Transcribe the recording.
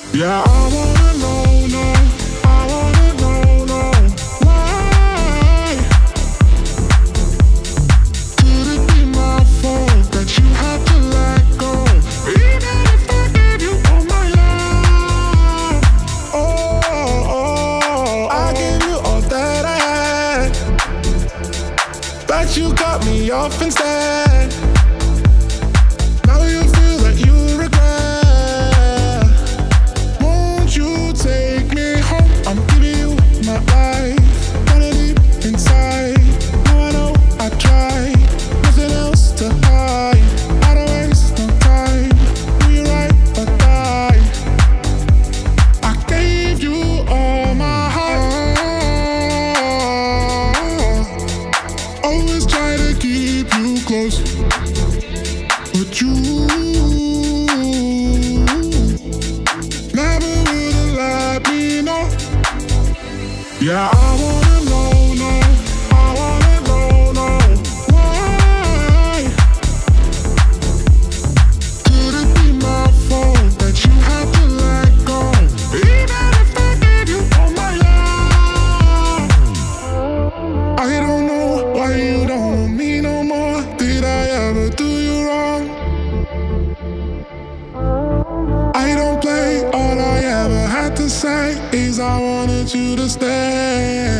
Yeah, I wanna know, no, I wanna know, no, why? Could it be my fault that you had to let go? Even if I gave you all my love, I gave you all that I had, but you cut me off instead. Now you feel that you regret. Won't you take me home? I'm giving you my life, kinda deep inside. Now I know I tried, nothing else to hide. I don't waste no time. Do you right or die? I gave you all my heart. Always try to keep you close, but you never would've let me know. Yeah, I wanna know, no, I wanna know, no, why? Could it be my fault that you had to let go? Even if I gave you all my love, I don't know why you don't want me no more. Did I ever do you wrong? I don't play, all I ever had to say is I wanted you to stay.